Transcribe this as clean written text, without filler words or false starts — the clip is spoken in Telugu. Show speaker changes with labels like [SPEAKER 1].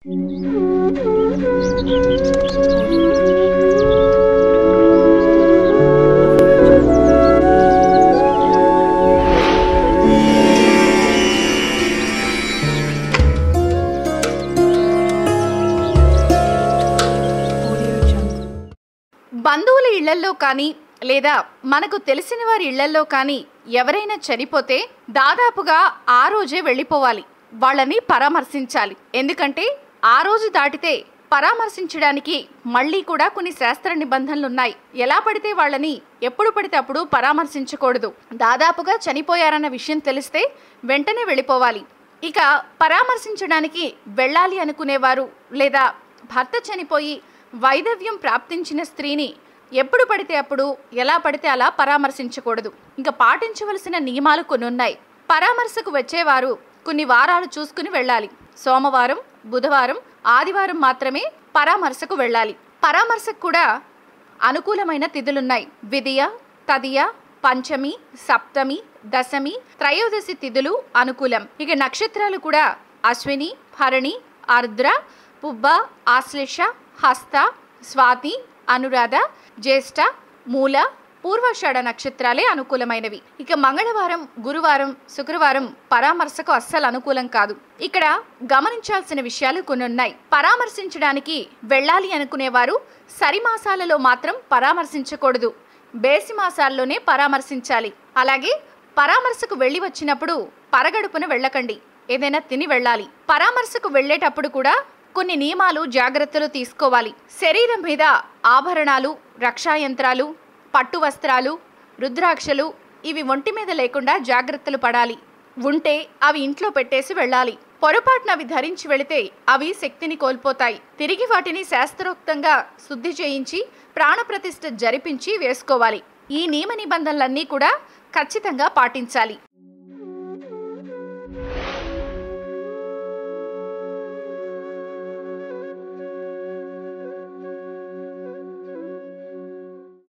[SPEAKER 1] బంధువుల ఇళ్లల్లో కానీ లేదా మనకు తెలిసిన వారి ఇళ్లల్లో కానీ ఎవరైనా చనిపోతే దాదాపుగా ఆ రోజే వెళ్ళిపోవాలి, వాళ్ళని పరామర్శించాలి. ఎందుకంటే ఆ రోజు దాటితే పరామర్శించడానికి మళ్ళీ కూడా కొన్ని శాస్త్ర నిబంధనలు ఉన్నాయి. ఎలా పడితే వాళ్ళని ఎప్పుడు పడితే అప్పుడు పరామర్శించకూడదు. దాదాపుగా చనిపోయారన్న విషయం తెలిస్తే వెంటనే వెళ్ళిపోవాలి. ఇక పరామర్శించడానికి వెళ్ళాలి అనుకునేవారు లేదా భర్త చనిపోయి వైధవ్యం ప్రాప్తించిన స్త్రీని ఎప్పుడు పడితే అప్పుడు ఎలా పడితే అలా పరామర్శించకూడదు. ఇంకా పాటించవలసిన నియమాలు కొన్ని ఉన్నాయి. పరామర్శకు వచ్చేవారు కొన్ని వారాలు చూసుకుని వెళ్ళాలి. సోమవారం, బుధవారం, ఆదివారం మాత్రమే పరామర్శకు వెళ్ళాలి. పరామర్శకు కూడా అనుకూలమైన తిథులున్నాయి. విదియ, తదియ, పంచమి, సప్తమి, దశమి, త్రయోదశి తిథులు అనుకూలం. ఇక నక్షత్రాలు కూడా అశ్విని, భరణి, ఆర్ద్ర, పుబ్బ, ఆశ్లేష, హస్త, స్వాతి, అనురాధ, జ్యేష్ఠ, మూల, పూర్వాషాఢ నక్షత్రాలే అనుకూలమైనవి. ఇక మంగళవారం, గురువారం, శుక్రవారం పరామర్శకు అస్సలు అనుకూలం కాదు. ఇక్కడ గమనించాల్సిన విషయాలు కొన్ని ఉన్నాయి. పరామర్శించడానికి వెళ్ళాలి అనుకునేవారు సరిమాసాలలో మాత్రం పరామర్శించకూడదు, బేసి మాసాల్లోనే పరామర్శించాలి. అలాగే పరామర్శకు వెళ్ళి వచ్చినప్పుడు పరగడుపున వెళ్ళకండి, ఏదైనా తిని వెళ్ళాలి. పరామర్శకు వెళ్ళేటప్పుడు కూడా కొన్ని నియమాలు, జాగ్రత్తలు తీసుకోవాలి. శరీరం మీద ఆభరణాలు, రక్షాయంత్రాలు, పట్టు వస్త్రాలు, రుద్రాక్షలు ఇవి ఒంటి మీద లేకుండా జాగ్రత్తలు పడాలి. ఉంటే అవి ఇంట్లో పెట్టేసి వెళ్ళాలి. పొరపాటున అవి ధరించి వెళితే అవి శక్తిని కోల్పోతాయి. తిరిగి వాటిని శాస్త్రోక్తంగా శుద్ధి చేయించి ప్రాణప్రతిష్ఠ జరిపించి వేసుకోవాలి. ఈ నియమ నిబంధనలన్నీ కూడా ఖచ్చితంగా పాటించాలి.